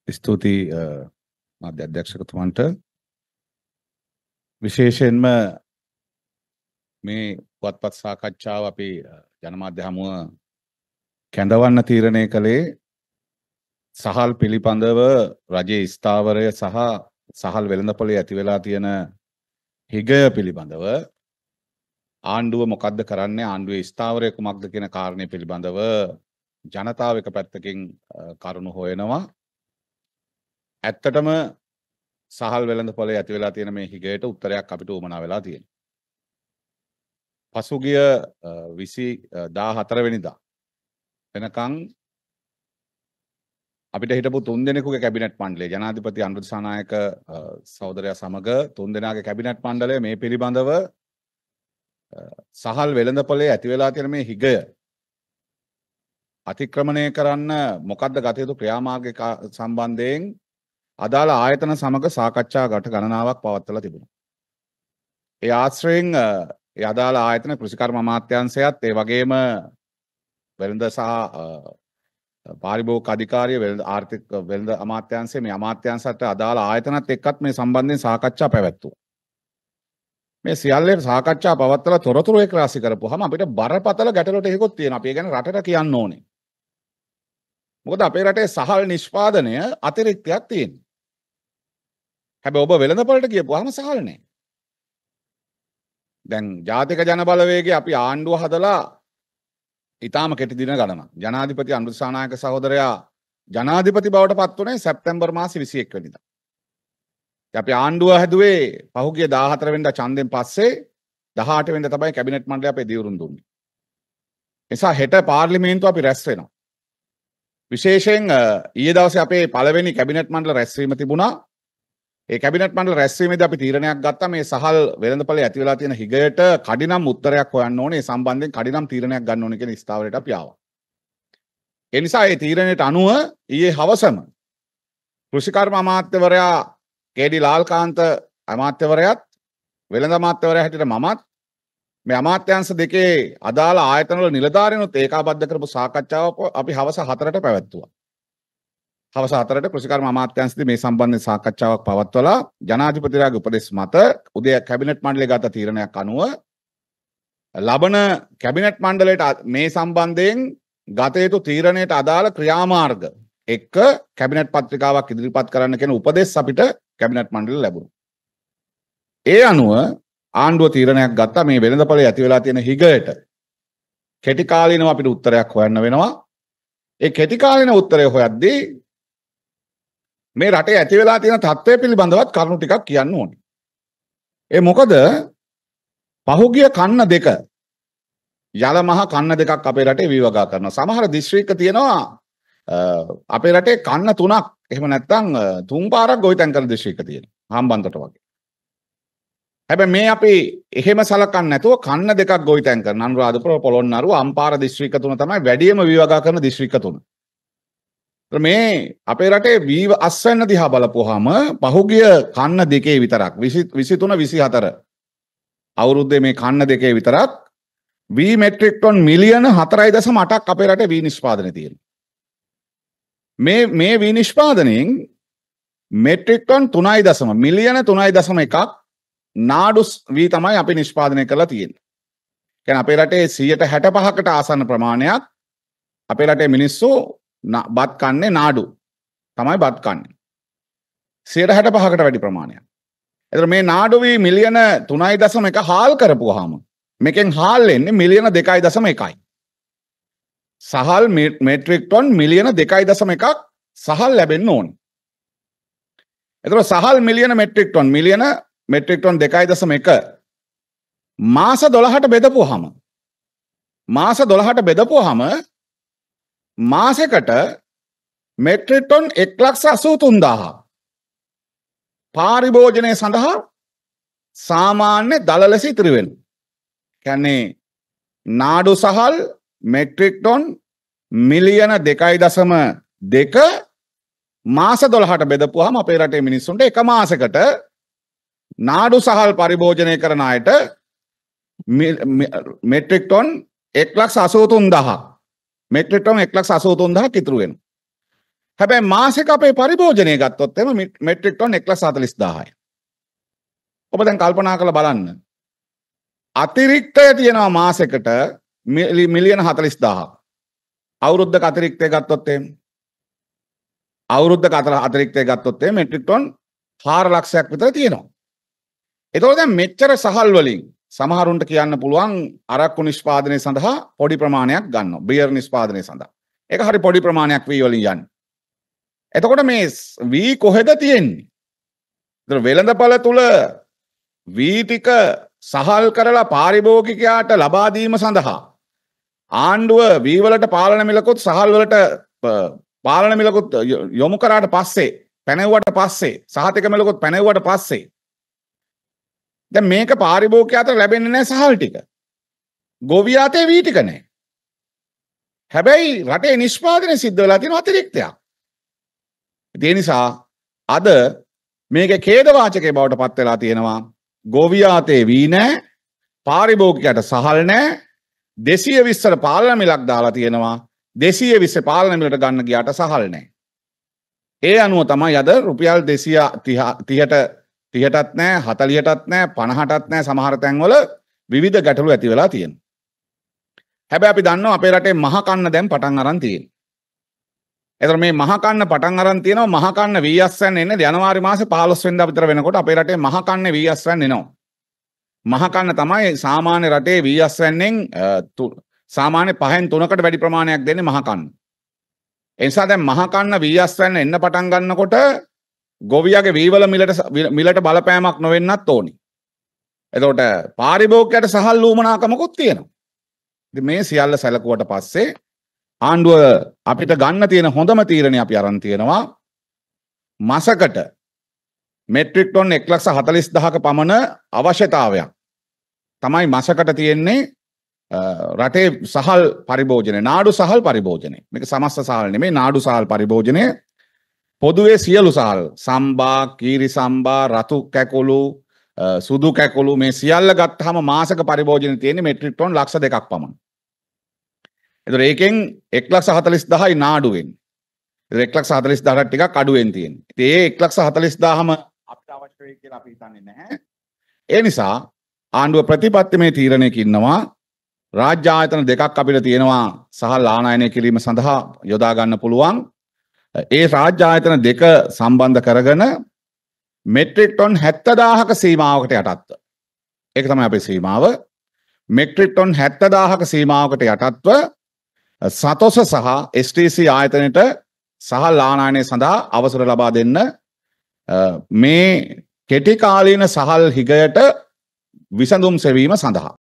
ස්තුතියි මාධ්‍ය අධ්‍යක්ෂකතුමන්ට විශේෂයෙන්ම මේ පුවත්පත් සාකච්ඡාව අපි ජනමාධ්‍ය හමුව කැඳවන්න තීරණය කළේ සහල් පිළිබඳව රජයේ ස්ථාවරය සහ සහල් වෙළඳපොලේ ඇති වෙලා තියෙන හිගය පිළිබඳව ආණ්ඩුව මොකද්ද කරන්නේ, ආණ්ඩුවේ ස්ථාවරය කුමක්ද කියන කාරණය පිළිබඳව ජනතාව එක පැත්තකින් කරුණු හොයනවා. ඇත්තටම සහල් වෙළඳපොලේ ඇති වෙලා තියෙන මේ හිගයට උත්තරයක් අපිට උවමනා වෙලා තියෙනවා. පසුගිය 14 වෙනිදා වෙනකන් අපිට හිටපු 3 දෙනෙකුගේ කැබිනට් මණ්ඩලය, ජනාධිපති අනුර දිසානායක සහෝදරයා සමග 3 දෙනාගේ කැබිනට් මණ්ඩලය මේ පිළිබඳව සහල් වෙළඳපොලේ ඇති වෙලා තියෙන මේ හිගය අතික්‍රමණය කරන්න මොකද්ද ගත යුතු ක්‍රියාමාර්ග සම්බන්ධයෙන් අදාළ ආයතන සමග සාකච්ඡා ගණනාවක් පවත්වලා තිබුණා. ඒ ආශ්‍රයෙන් ඒ අදාළ ආයතන කෘෂිකර්ම අමාත්‍යාංශයත් ඒ වගේම වෙළඳ සහ පාරිභෝගික අධිකාරිය ආර්ථික වෙළඳ අමාත්‍යාංශය මේ අමාත්‍යාංශයට අදාළ ආයතනත් එක්කත් මේ සම්බන්ධයෙන් සාකච්ඡා පැවැත්වුවා. මේ සියල්ලේ සාකච්ඡා පවත්වලා තොරතුරු එක්රාසි කරපුවාම අපිට බරපතල ගැටලුවට හේකුත් තියෙනවා. අපි ඒ ගැන රටට කියන්න ඕනේ. මොකද අපේ රටේ සහල් නිෂ්පාදනය අතිරික්තයක් තියෙනවා. හැබැයි ඔබ වෙළඳපොළට ගියපුවාම සහල් නැහැ. දැන් ජාතික ජනබලවේගයේ අපි ආණ්ඩුව හදලා ඊටාම කෙටි දින ගණනක්. ජනාධිපති අනුර දිසානායක සහෝදරයා ජනාධිපති බවට පත් වුණේ සැප්තැම්බර් මාසේ 21 වෙනිදා. අපි ආණ්ඩුව හැදුවේ පහුගිය 14 වෙනිදා ඡන්දෙන් පස්සේ 18 වෙනිදා තමයි කැබිනට් මණ්ඩලය අපේ දියුරුම් දුන්නේ. නිසා හෙට පාර්ලිමේන්තුව අපි රැස් වෙනවා. විශේෂයෙන් ඊයේ දවසේ අපේ පළවෙනි කැබිනට් මණ්ඩල රැස්වීම තිබුණා. ඒ කැබිනට් මණ්ඩල රැස්වීමේදී අපි තීරණයක් ගත්තා මේ සහල් වෙළඳපොලේ ඇති වෙලා තියෙන හිගයට කඩිනම් උත්තරයක් හොයන්න ඕනේ. ඒ සම්බන්ධයෙන් කඩිනම් තීරණයක් ගන්න ඕනේ කියන ස්ථාවරයට අපි ආවා. ඒ නිසා ඒ තීරණයට අනුව ඊයේ හවසම කෘෂිකර්ම අමාත්‍යවරයා කේඩි ලාල්කාන්ත අමාත්‍යවරයාත් වෙළඳ අමාත්‍යවරයා හැටියට මමත් මේ අමාත්‍යාංශ දෙකේ අදාළ ආයතනවල නිලධාරීනුත් ඒකාබද්ධ කරපු සාකච්ඡාවක් අපි හවස 4ට පැවැත්තුවා. හවස 4ට කෘෂිකර්ම අමාත්‍යාංශදී මේ සම්බන්ධයෙන් සාකච්ඡාවක් පවත්වලා ජනාධිපතිතුමාගේ උපදෙස් මත උදේ කැබිනට් මණ්ඩලය ගත තීරණයක් අනුව ලබන කැබිනට් මණ්ඩලයට මේ සම්බන්ධයෙන් ගත යුතු තීරණයට අදාළ ක්‍රියාමාර්ග එක්ක කැබිනට් පත්‍රිකාවක් ඉදිරිපත් කරන්න කියන උපදෙස් අපිට කැබිනට් මණ්ඩලය ලැබුණා. ඒ අනුව ආණ්ඩුව තීරණයක් ගත්තා මේ වෙළඳපොලේ ඇති වෙලා තියෙන හිගයට කෙටි කාලීනව අපිට උත්තරයක් හොයන්න වෙනවා. ඒ කෙටි කාලීන උත්තරය හොයද්දී මේ රටේ ඇති වෙලා තියෙන තත්ත්වය පිළිබඳවත් කරුණු ටිකක් කියන්න ඕනේ. ඒ මොකද පහුගිය කන්න දෙක යල මහ කන්න දෙකක් අපේ රටේ විවගා කරනවා. සමහර දිස්ත්‍රික්ක තියෙනවා අපේ රටේ කන්න තුනක් එහෙම නැත්නම් තුන් පාරක් ගොවිතැන් කරන දිස්ත්‍රික්ක තියෙනවා. හම්බන්තොට වගේ. හැබැයි මේ අපි එහෙම සලකන්නේ නැතුව කන්න දෙකක් ගොවිතැන් කරන අනුරාධපුර පොළොන්නරුව අම්පාර දිස්ත්‍රික්ක තුන තමයි වැඩිම විවගා කරන දිස්ත්‍රික්ක තුන. මේ අපේ රටේ වී අස්වැන්න දිහා බලපුවාම පහුගිය කන්න දෙකේ විතරක් 23 24 අවුරුද්දේ මේ කන්න දෙකේ විතරක් වී මෙට්‍රික් ටන් මිලියන 4.8ක් අපේ රටේ වී නිෂ්පාදනය තියෙනවා. මේ වී නිෂ්පාදනයෙන් මෙට්‍රික් ටන් 3.1 මිලියන 3.1ක් නාඩු වී තමයි අපි නිෂ්පාදනය කරලා තියෙන්නේ. කියන්නේ අපේ රටේ 65%කට ආසන්න ප්‍රමාණයක් අපේ රටේ මිනිස්සු බත් කන්නේ නාඩු තමයි බත් කන්නේ. 65%කට වැඩි ප්‍රමාණයක්. එතකොට මේ නාඩු වී මිලියන 3.1 හාල් කරපුවාම මේකෙන් හාල් එන්නේ මිලියන 2.1යි. සහල් මෙට්‍රික් ටන් මිලියන 2.1ක් සහල් ලැබෙන්න ඕනේ. එතකොට සහල් මිලියන මෙට්‍රික් ටන් මිලියන මෙට්‍රික් ටන් 2.1 මාස 12ට බෙදපුවාම මාසෙකට මෙට්‍රික් ටන් 1,83,000 පාරිභෝජනය සඳහා සාමාන්‍ය දල ලෙස ඉතිරි වෙනවා. කියන්නේ නාඩු සහල් මෙට්‍රික් ටන් මිලියන 2.2 මාස 12ට බෙදපුවාම අපේ රටේ මිනිස්සුන්ට එක මාසෙකට නාඩු සහල් පරිභෝජනය කරන අයට මෙට්‍රික් ටන් 1,83,000 මෙට්‍රික් ටන් 1,83,000 ඉතුරු වෙනවා. හැබැයි මාසෙක අපේ පරිභෝජනය ගත්තොත් එම මෙට්‍රික් ටොන් 1,40,000යි. ඔබ දැන් කල්පනා කරලා බලන්න. අතිරික්තය තියෙනවා මාසෙකට මිලියන 40,000ක්. අවුරුද්දක අතිරික්තය ගත්තොත් එහෙම අවුරුද්දක අතිරික්තය ගත්තොත් එහෙම මෙට්‍රික් ටොන් 4 ලක්ෂයක් විතර තියෙනවා. එතකොට දැන් මෙච්චර සහල් වලින් සමහරුන්ට කියන්න පුළුවන් අරක්කු නිෂ්පාදනය සඳහා පොඩි ප්‍රමාණයක් ගන්නවා. බියර් නිෂ්පාදනය සඳහා. ඒක හරි පොඩි ප්‍රමාණයක් වී වලින් යන්නේ. එතකොට මේ වී කොහෙද තියෙන්නේ? ඒතර වෙළඳපළ තුල වී ටික සහල් කරලා පාරිභෝගිකයාට ලබා දීම සඳහා ආණ්ඩුව වී වලට පාලන මිලකුත් සහල් වලට පාලන මිලකුත් යොමු කරාට පස්සේ පැනෙව්වට පස්සේ සහතික මිලකුත් පැනෙව්වට පස්සේ දැන් මේක පාරිභෝගිකයාට ලැබෙන්නේ නැහැ සහල් ටික. ගොවියාට වී ටික නැහැ. හැබැයි රටේ නිෂ්පාදනය සිද්ධ වෙලා තියෙන අතිරික්තයක්. ඒ නිසා අද මේකේ ඛේදවාචකයේ බවට පත් වෙලා තියෙනවා. ගොවියාතේ වී නැහැ, පාරිභෝගිකයට සහල් නැහැ, 220ට පාලන මිලක් දාලා තියෙනවා. 220 පාලන මිලට ගන්න ගියාට සහල් නැහැ. ඒ අනුව තමයි අද රුපියල් 230ටත් නැහැ, 40ටත් නැහැ, 50ටත් නැහැ සමහර තැන්වල විවිධ ගැටලු ඇති වෙලා තියෙනවා. හැබැයි අපි දන්නවා අපේ රටේ මහ කන්න දැන් පටන් අරන් තියෙනවා. එතකොට මේ මහ කන්න පටන් අරන් තියෙනවා. මහ කන්න වීඅස්වැන්න එන්නේ ජනවාරි මාසේ 15 වෙනිදා විතර වෙනකොට අපේ රටේ මහ කන්නේ වීඅස්වැන්න එනවා. මහ කන්න තමයි සාමාන්‍ය රටේ වීඅස්වැන්නෙන් සාමාන්‍ය 5න් 3කට වැඩි ප්‍රමාණයක් දෙන්නේ මහ කන්න. ඒ නිසා දැන් මහ කන්න වීඅස්වැන්න එන්න පටන් ගන්නකොට ගොවියාගේ වීවල මිලට බලපෑමක් නොවෙන්නත් ඕනි. එතකොට පාරිභෝගිකයට සහල් ලූමනාකමකුත් තියෙනවා. ඉතින් මේ සියල්ල සැලකුවට පස්සේ ආණ්ඩුව අපිට ගන්න තියෙන හොඳම තීරණය අපි අරන් තියෙනවා. මාසකට මෙට්‍රික් ටොන් 1,40,000ක පමණ අවශ්‍යතාවයක් තමයි මාසකට තියෙන්නේ රටේ සහල් පරිභෝජනය, නාඩු සහල් පරිභෝජනය. මේක සමස්ත සහල් නෙමෙයි, නාඩු සහල් පරිභෝජනය. පොදුවේ සියලු සහල් සම්බා, කීරි සම්බා, රතු කැකුළු, සුදු කැකුළු මේ සියල්ල ගත්තාම මාසක පරිභෝජනය තියෙන්නේ මෙට්‍රික් ටොන් 200,000ක් පමණ. එතකොට ඒකෙන් 1,40,000යි නාඩු වෙන්නේ. ඒක 1,40,000ට ටිකක් අඩුවෙන් තියෙන්නේ. ඉතින් ඒ 1,40,000ම අපිට අවශ්‍ය වෙයි කියලා අපි හිතන්නේ නැහැ. ඒ නිසා ආණ්ඩුව ප්‍රතිපත්තිමය තීරණයක ඉන්නවා. රාජ්‍ය ආයතන දෙකක් අපිට තියෙනවා සහල් ආනයනය කිරීම සඳහා යොදා ගන්න පුළුවන්. ඒ රාජ්‍ය ආයතන දෙක සම්බන්ධ කරගෙන මෙට්‍රික් ටොන් 70,000ක සීමාවකට යටත්ව. ඒක තමයි අපේ සීමාව. මෙට්‍රික් ටොන් 70,000ක සීමාවකට යටත්ව සතොස සහ STC ආයතනයට සහල් ආනයනය සඳහා අවසර ලබා දෙන්න මේ කෙටි කාලීන සහල් හිගයට විසඳුම් සෙවීම සඳහා